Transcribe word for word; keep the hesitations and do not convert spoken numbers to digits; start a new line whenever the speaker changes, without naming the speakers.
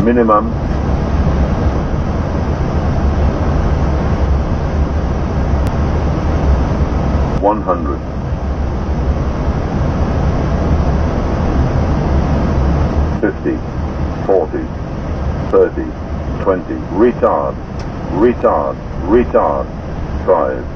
minimum. one hundred. fifty, forty, thirty, twenty, retard, retard, retard, five,